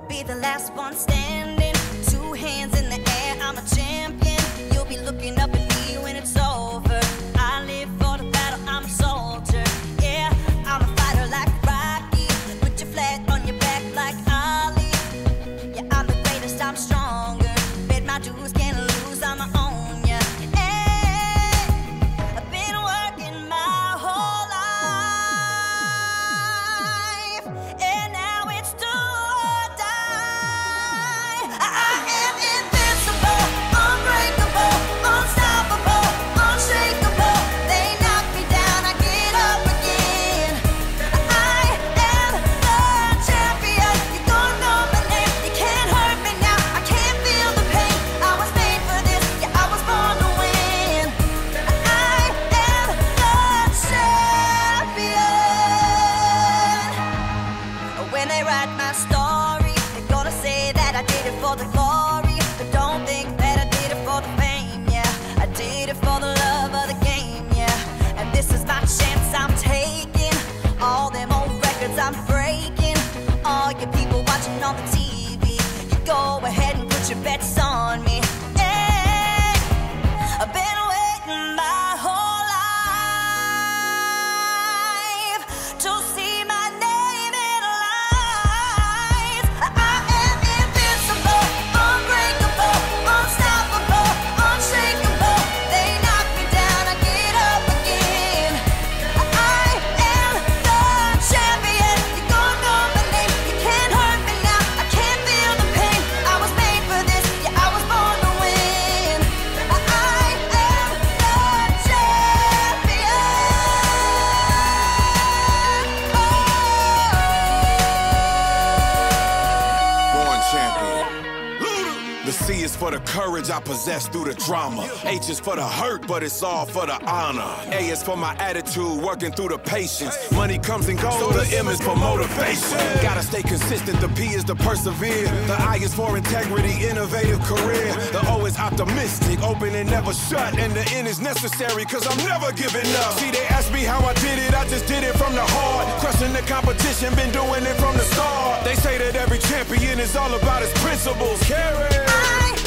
I'll be the last one standing, 2 hands in the air, I'm a champion. You'll be looking up at me when it's over. I live for the battle, I'm a soldier. Yeah, I'm a fighter like Rocky. Put your flag on your back like Ali. Yeah, I'm the greatest, I'm stronger. Bet my dues, can't lose, I'ma own ya. Hey, I've been working my whole life, and now it's do or die. I am invincible, unbreakable, unstoppable, unshakable. They knock me down, I get up again. I am the champion. You don't know my name, you can't hurt me now. I can't feel the pain. I was made for this, yeah, I was born to win. I am the champion. When they write my story, they're gonna say that I did it for the glory. But don't think that I did it for the fame, yeah. I did it for the love of the game, yeah. And this is my chance I'm taking. All them old records I'm breaking. All you people watching on the TV, you go ahead and put your bets on me. Hey, I've been waiting my whole life to see my name in lights. I am invincible, unbreakable, unstoppable, unshakable. They knock me down, I get up again. I am the champion. You don't know my name, you can't hurt me now. I can't feel the pain. I was made for this, yeah, I was born to win. I am the champion. Born champion. The C is for the courage I possess through the drama. H is for the hurt, but it's all for the honor. A is for my attitude, working through the patience. Money comes and goes, so the M is for motivation. Gotta stay consistent, the P is to persevere. The I is for integrity, innovative career. The O is optimistic, open and never shut. And the N is necessary, cause I'm never giving up. See, they ask me how I did it, I just did it from the heart. Crushing the competition, been doing it from the start. They say that every champion is all about his principles. Carry.